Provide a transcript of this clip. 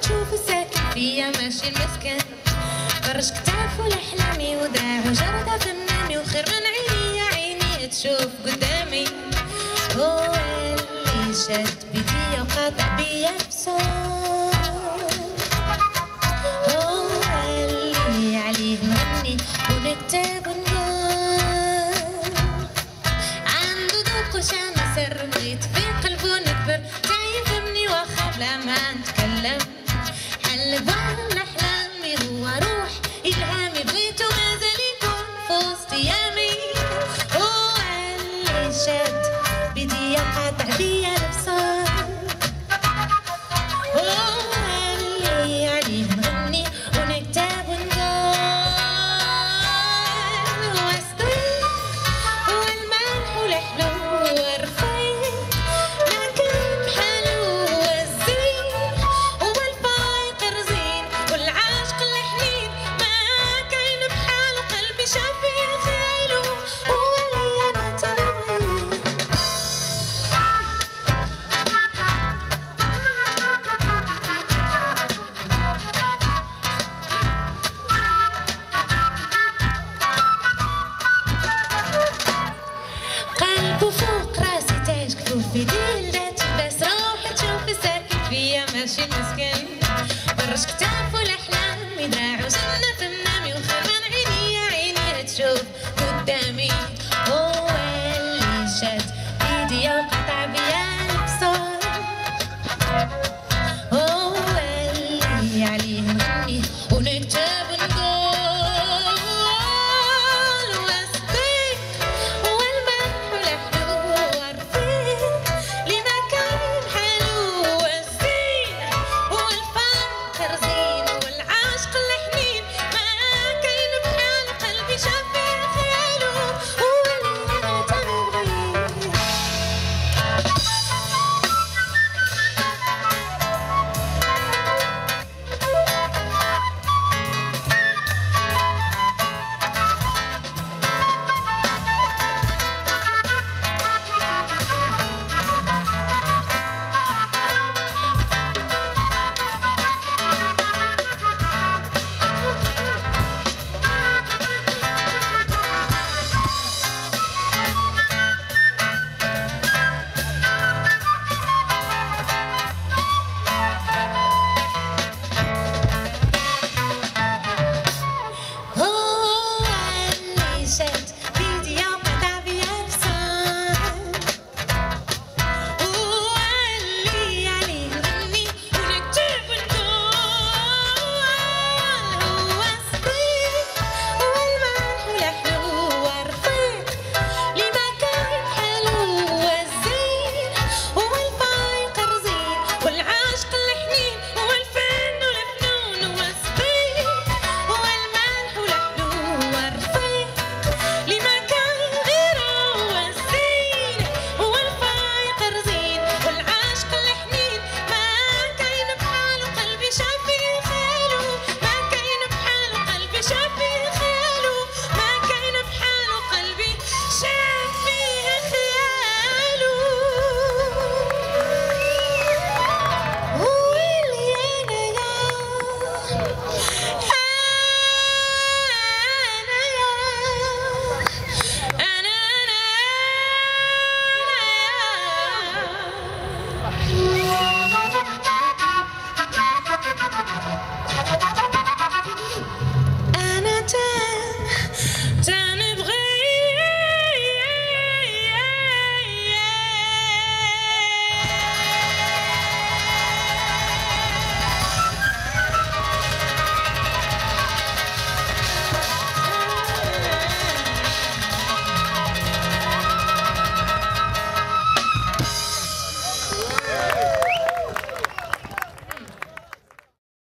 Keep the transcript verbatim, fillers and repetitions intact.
تشوف ساكن فيا ماشي المسكن فرش كتافه لأحلامي وداع وجردة فناني وخير من عيني يا عيني تشوف قدامي هو اللي شد بيدي وقاطع بيا بصوت هو اللي عليه نغني ونكتب ونقول عنده ذوق وشان سر بغيت في قلبه نكبر تعيفني واخا بلا ما نتكلم حل بعض أحلامي هو روح إلهامي بغيته مازال يكون في وسط أيامي هو اللي شد بيدي قاطع بيا البصر هو اللي عليه نغني ونكتب ونقول هو الصديق هو الملح والحلو هو الرفيق لكن بحاله هو الزين هو الفايق الرزين والعاشق الحنين ما كاين بحاله قلبي شاف فيه خياله هو اللي انا تنوي قلبه فوق راسي تاج كفوفي ديل دات بس روحي تشوفي ساكن فيا ماشي مسكين برش كتاب